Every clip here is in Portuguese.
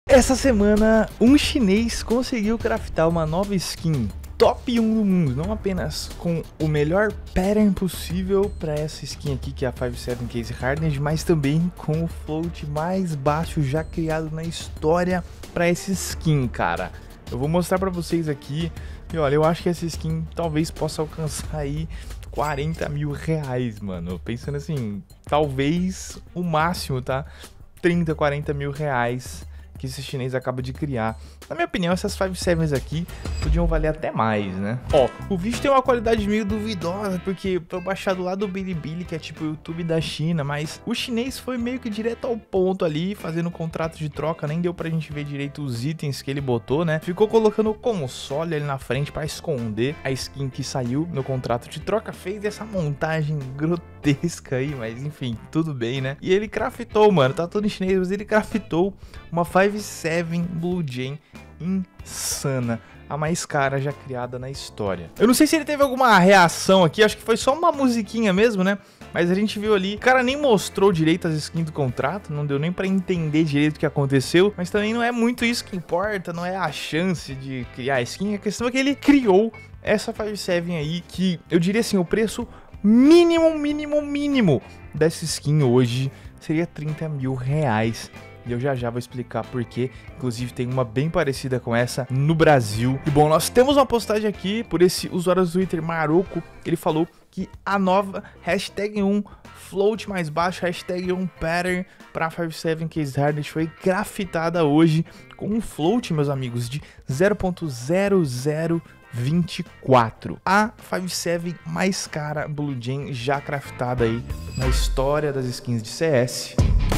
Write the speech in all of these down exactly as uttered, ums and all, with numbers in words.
Essa semana, um chinês conseguiu craftar uma nova skin top um do mundo, não apenas com o melhor pattern possível para essa skin aqui, que é a cinquenta e sete Case Hardened, mas também com o float mais baixo já criado na história para essa skin, cara. Eu vou mostrar para vocês aqui, e olha, eu acho que essa skin talvez possa alcançar aí quarenta mil reais, mano. Pensando assim, talvez o máximo, tá? trinta, quarenta mil reais que esse chinês acaba de criar. Na minha opinião, essas cinquenta e sete aqui podiam valer até mais, né? Ó, o vídeo tem uma qualidade meio duvidosa, porque foi baixado lá do Bilibili, que é tipo o YouTube da China, mas o chinês foi meio que direto ao ponto ali, fazendo um contrato de troca, nem deu pra gente ver direito os itens que ele botou, né? Ficou colocando o console ali na frente pra esconder a skin que saiu no contrato de troca, fez essa montagem grotesca aí, mas enfim, tudo bem, né? E ele craftou, mano, tá todo em chinês, mas ele craftou uma cinquenta e sete Blue Jay insana, a mais cara já criada na história. Eu não sei se ele teve alguma reação aqui, acho que foi só uma musiquinha mesmo, né? Mas a gente viu ali, o cara nem mostrou direito as skins do contrato, não deu nem pra entender direito o que aconteceu, mas também não é muito isso que importa, não é a chance de criar a skin, a questão é que ele criou essa cinquenta e sete aí, que eu diria assim, o preço mínimo, mínimo, mínimo dessa skin hoje seria trinta mil reais. E eu já já vou explicar porque, inclusive tem uma bem parecida com essa no Brasil. E bom, nós temos uma postagem aqui por esse usuário do Twitter Maroco, ele falou que a nova hashtag um float mais baixo, hashtag um pattern para cinquenta e sete Case Hardened foi craftada hoje com um float, meus amigos, de zero ponto zero zero vinte e quatro. A cinquenta e sete mais cara Blue Jay já craftada aí na história das skins de C S.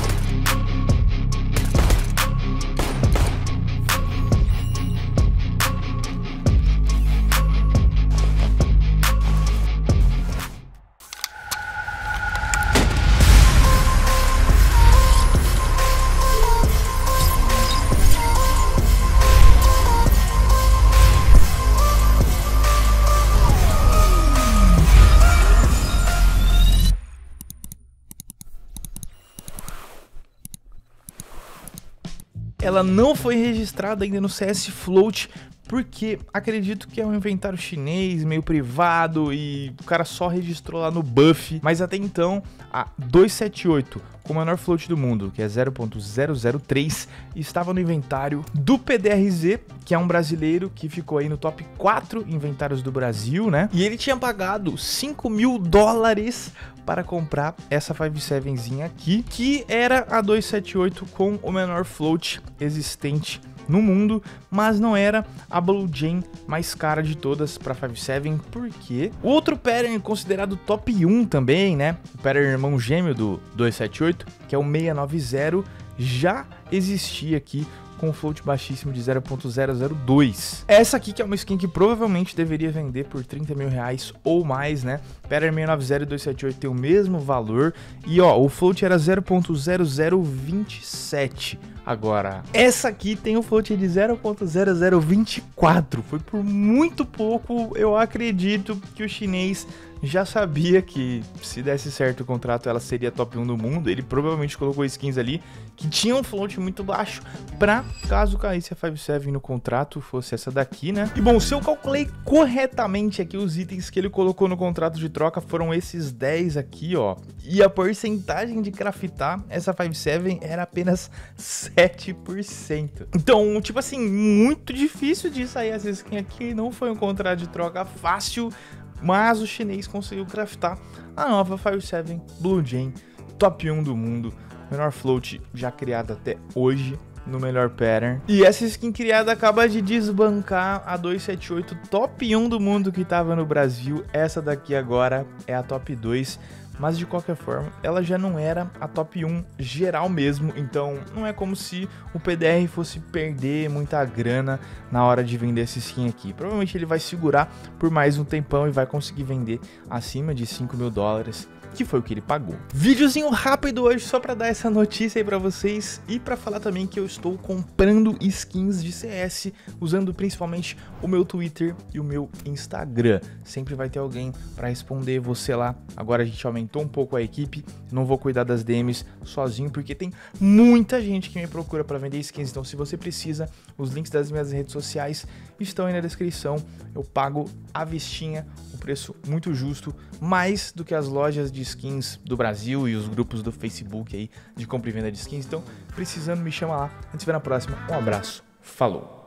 Ela não foi registrada ainda no C S Float, porque acredito que é um inventário chinês, meio privado, e o cara só registrou lá no buff. Mas até então, a duzentos e setenta e oito, com o menor float do mundo, que é zero ponto zero zero três, estava no inventário do P D R Z, que é um brasileiro que ficou aí no top quatro inventários do Brasil, né? E ele tinha pagado cinco mil dólares para comprar essa cinquenta e sete aqui, que era a duzentos e setenta e oito com o menor float existente no mundo, mas não era a Blue Jay mais cara de todas para cinquenta e sete, porque o outro pattern considerado top um também, né, o pattern irmão gêmeo do duzentos e setenta e oito, que é o seiscentos e noventa, já existia aqui com um float baixíssimo de zero ponto zero zero dois. Essa aqui que é uma skin que provavelmente deveria vender por trinta mil reais ou mais, né? Pattern seiscentos e noventa e duzentos e setenta e oito tem o mesmo valor. E ó, o float era zero ponto zero zero vinte e sete. Agora, essa aqui tem um float de zero ponto zero zero vinte e quatro. Foi por muito pouco, eu acredito que o chinês já sabia que se desse certo o contrato ela seria top um do mundo. Ele provavelmente colocou skins ali que tinham um float muito baixo pra caso caísse a cinquenta e sete no contrato, fosse essa daqui, né? E bom, se eu calculei corretamente aqui os itens que ele colocou no contrato de troca foram esses dez aqui, ó. E a porcentagem de craftar essa cinquenta e sete era apenas sete por cento. Então, tipo assim, muito difícil de sair essa skin aqui. Não foi um contrato de troca fácil, mas o chinês conseguiu craftar a nova cinquenta e sete Blue Jay, top um do mundo, menor float já criado até hoje no melhor pattern. E essa skin criada acaba de desbancar a duzentos e setenta e oito top um do mundo que estava no Brasil. Essa daqui agora é a top dois. Mas de qualquer forma, ela já não era a top um geral mesmo, então não é como se o P D R fosse perder muita grana na hora de vender essa skin aqui. Provavelmente ele vai segurar por mais um tempão e vai conseguir vender acima de cinco mil dólares que foi o que ele pagou. Videozinho rápido hoje só pra dar essa notícia aí pra vocês e pra falar também que eu estou comprando skins de C S, usando principalmente o meu Twitter e o meu Instagram. Sempre vai ter alguém pra responder você lá. Agora a gente aumentou um pouco a equipe, não vou cuidar das D Ms sozinho, porque tem muita gente que me procura pra vender skins. Então se você precisa, os links das minhas redes sociais estão aí na descrição. Eu pago à vistinha, um preço muito justo, mais do que as lojas de skins do Brasil e os grupos do Facebook aí de compra e venda de skins. Então, precisando, me chama lá. A gente se vê na próxima. Um abraço. Falou!